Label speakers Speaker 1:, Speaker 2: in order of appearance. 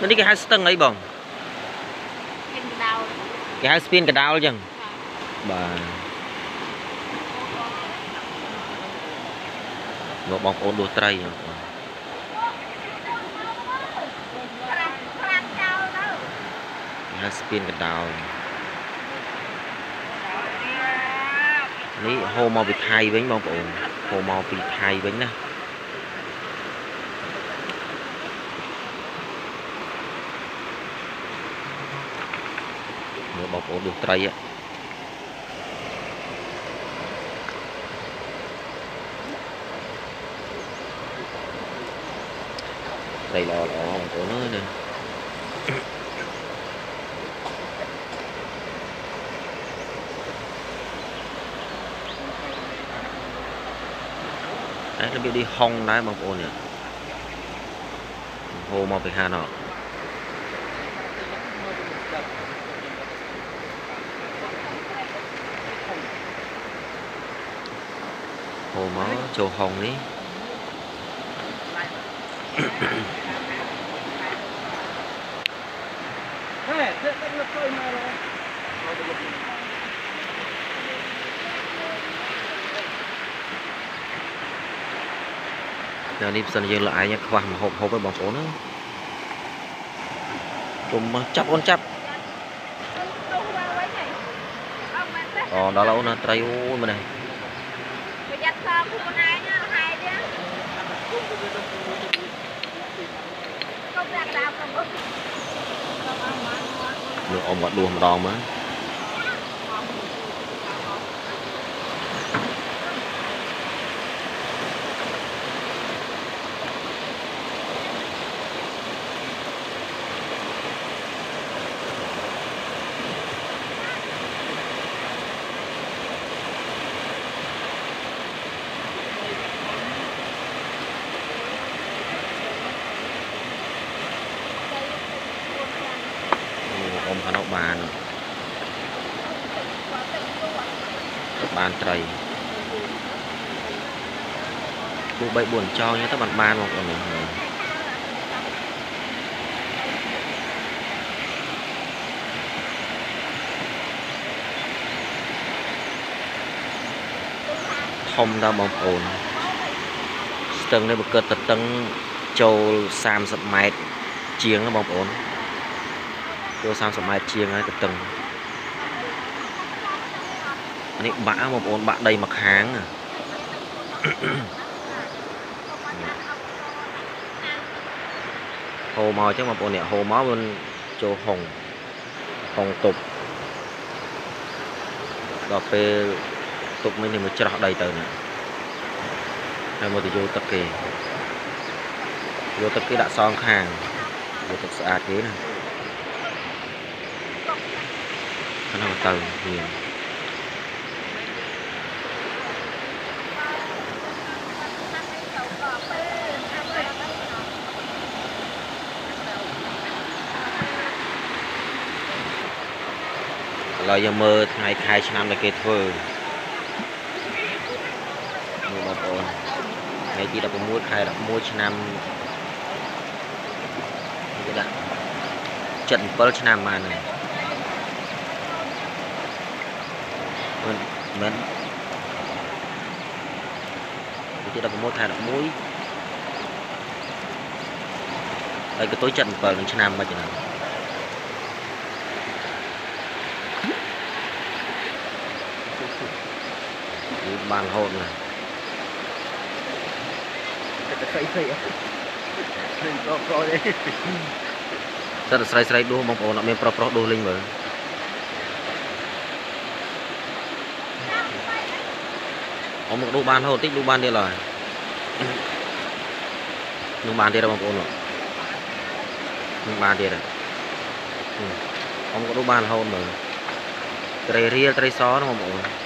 Speaker 1: នេះគេហៅស្ទឹងអីបងគេហៅស្ពានកដោលចឹងបាទបងប្អូនដួសត្រីហៅស្ពានកដោលនេះហូរមកពីថៃវិញបងប្អូនហូរមកពីថៃវិញណាមើលបងប្អូនដួសត្រីត្រីល្អបងប្អូនអើយនេះរបៀបនេះហុងដែរបងប្អូននេះហូរមកពីហាណហូរមកចូលហុងនេះនេះផ្សិនយើងលឯងខ្វះមហូបហូបឲ្យបងប្អូនគុំចាប់អូនចាប់អូដល់អូនត្រីអូយមើលនេះប្រយ័ត្នសងខ្លួនឯងហែទៀតកុំដាក់ដាវកុំមើលអ៊ំគាត់ដួសម្ដងមកខាងនោះបានត្រីគូ3 4ចោលទៅបានបងប្អូនធំដល់បងប្អូនស្ទឹងនេះបើកើតតតឹងចូល30 ម៉ែត្រជាងណាបងប្អូនចូល30 ម៉ែត្រជាងហើយទៅតឹងនេះបាក់បងប្អូនបាក់ដីមកខាងហូរមកអញ្ចឹងបងប្អូននេះហូរមកមិនចូលហុងតុបដល់ពេលតុបនេះមកច្រោះដីទៅនេះហើយមកទៅយកទឹកគេយកទឹកគេដាក់សងខាងយកទឹកស្អាតគេណាខាងនោះទៅមានឥឡូវយើងមើលថ្ងៃខែឆ្នាំដែលគេធ្វើនេះបងប្អូនថ្ងៃទី16 ខែ 11 ឆ្នាំគេដាក់77 ឆ្នាំបានហើយមិនទី16 ខែ 11ហើយកតុយ77 ឆ្នាំមកចឹងបានរហូតណាតែស្រីស្រីអត់នឹងប្រុសប្រុសទេសិតស្រីស្រីដួសបងប្អូនអត់មានប្រុសប្រុសដួសលេងមើលអមមកដួសបានរហូតតិចដួសបានទៀតឡើយនឹងបានទៀតបងប្អូននឹងបានទៀតអមក៏ដួសបានរហូតមើលត្រីរៀលត្រីសណាបងប្អូន